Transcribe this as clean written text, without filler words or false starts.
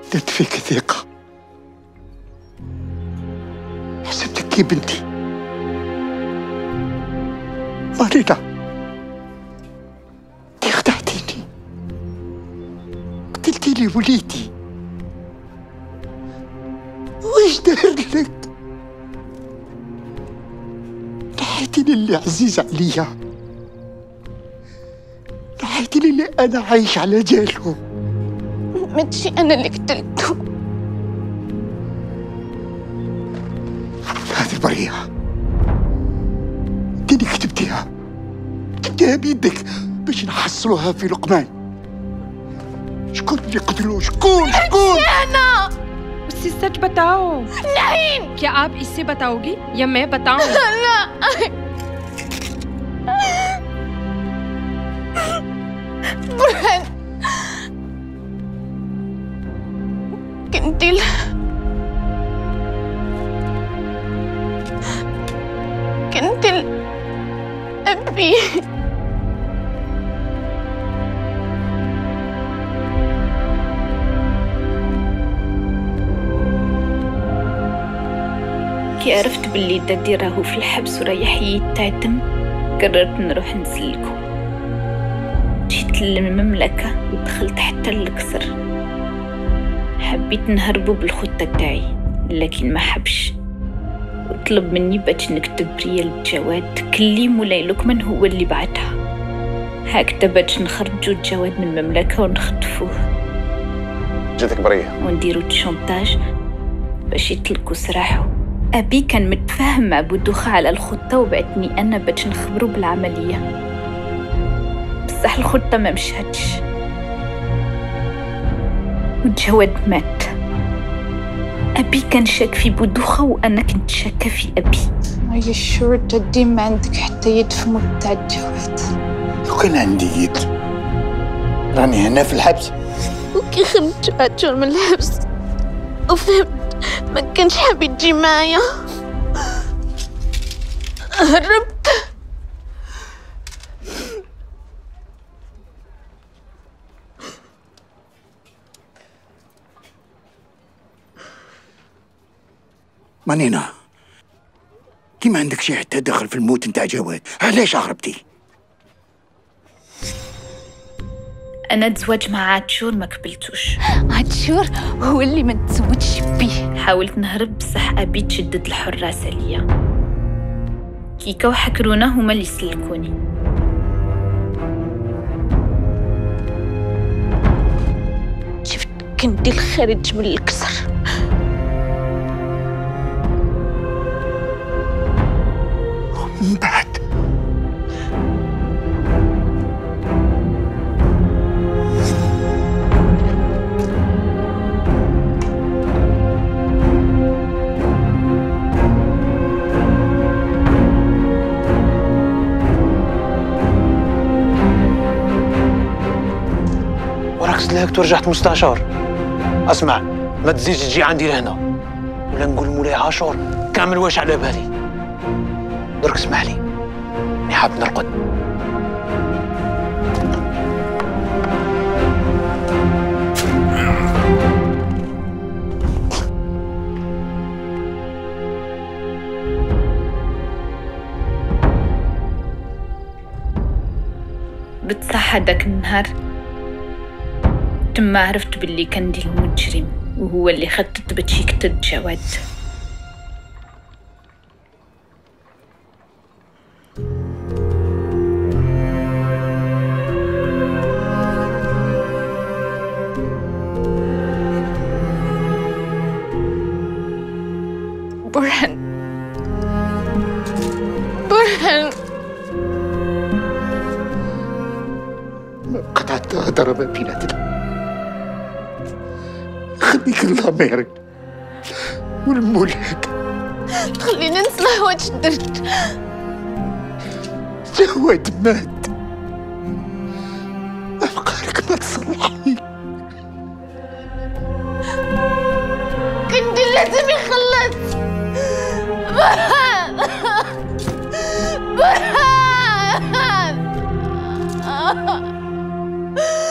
جددت فيك ثقة، حسبتك يا بنتي. مارينا، انت خدعتيني، قتلتي لي وليدي. واش دار لك؟ نحيتي لي اللي عزيز عليا، نحيتي لي اللي انا عايش على جاله. ماشي انا اللي قتلته. هذه بريئة، انت اللي كتبتيها بيدك باش نحصلوها في لقمان. شكون اللي قتلوه؟ شكون؟ انا उसे सच बताओ। नहीं। क्या आप इससे बताओगी या मैं बताऊं? لا. برهان، كنت أبي. كي عرفت باللي دادي راهو في الحبس ورايح يتعدم، قررت نروح نسلكو. جيت للمملكة ودخلت حتى القصر. حبيت نهربو بالخطة تاعي، لكن ما حبش وطلب مني باش نكتب ريال الجواد كلي مولاي لقمان هو اللي بعتها. هكذا باش نخرجو الجواد من المملكة ونخطفوه. جاتك برية ونديرو تشونتاج باش يطلقوا سراحه. أبي كان متفاهم مع بودوخة على الخطة وبعتني أنا باش نخبرو بالعملية، بصح الخطة ما مشهدش والجواد مات. أبي كان شاك في بودوخة وأنا كنت شاكة في أبي. هي الشور جدي ما عندك حتى يد في موت تاع الجواد. لو كان عندي يد راني هنا في الحبس. وكي خرجت عاشور من الحبس وفهمت ما كانش حاب يجي معايا، هربت. مانينا، كي ما عندك شي حتى دخل في الموت نتاع جواد، علاش هربتي؟ أنا تزوج مع عاشور ما قبلتوش. عاشور هو اللي ما تزوجش بيه. حاولت نهرب بصح أبي تشدد الحراسة ليا. كيكا وحكرونا هما اللي سلكوني. شفت كندي الخارج من القصر، من بعد وركزت لهك ورجعت مستشار. اسمع، ما تزيدش تجي عندي لهنا ولا نقول مولاي عاشور كامل واش على بالي. درك اسمح لي، اني حاب نرقد. بتصح هداك النهار تما عرفت باللي كندي المجرم وهو اللي خطط باش يقتل جواد. برهان، قطعت ضربة بيناتنا. خليك الله ما يرد والمولك. خلينا نصلح واش درت. جواد مات، أفكارك ما تصلحي. كندي لازم يخلص. برهان، برهان.